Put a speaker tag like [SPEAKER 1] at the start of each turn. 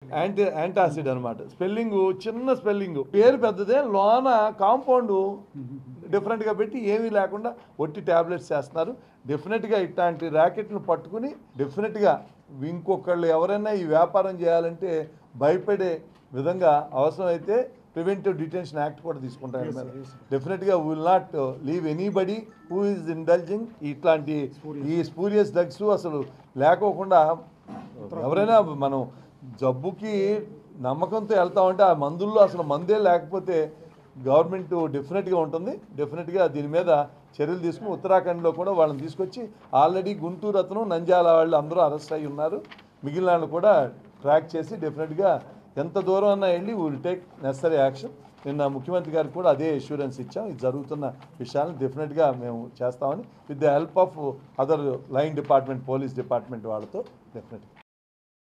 [SPEAKER 1] Antacid అనమాట. Spelling చిన్న spelling, పేరు పెద్దదే, లోన కాంపౌండ్ డిఫరెంట్గా పెట్టి ఏమీ లేకుండా ఒట్టి ట్యాబ్లెట్స్ చేస్తున్నారు. డెఫినెట్గా ఇట్లాంటి ర్యాకెట్ను పట్టుకుని డెఫినెట్గా ఇంకొకళ్ళు ఎవరైనా ఈ వ్యాపారం చేయాలంటే భయపడే విధంగా అవసరమైతే ప్రివెంటివ్ డిటెన్షన్ యాక్ట్ కూడా తీసుకుంటారు. డెఫినెట్గా will not leave anybody who is indulging ఇట్లాంటి ఈ స్పూరియస్ డ్రగ్స్ అసలు లేకోకుండా. ఎవరైనా మనం జబ్బుకి నమ్మకంతో వెళ్తామంటే ఆ మందుల్లో అసలు మందే లేకపోతే గవర్నమెంట్ డెఫినెట్గా ఉంటుంది. డెఫినెట్గా దీని మీద చర్యలు తీసుకుని ఉత్తరాఖండ్లో కూడా వాళ్ళని తీసుకొచ్చి ఆల్రెడీ గుంటూరు అతను, నంద్యాల వాళ్ళు అందరూ అరెస్ట్ అయ్యి ఉన్నారు. మిగిలిన వాళ్ళు కూడా ట్రాక్ చేసి డెఫినెట్గా ఎంత దూరం అన్నా వెళ్ళి విల్ టేక్ నెసరీ యాక్షన్. నిన్న ముఖ్యమంత్రి గారికి కూడా అదే అష్యూరెన్స్ ఇచ్చాం. ఇది జరుగుతున్న విషయాలను డెఫినెట్గా మేము చేస్తామని with the help of other line department, police department వాళ్ళతో డెఫినెట్గా.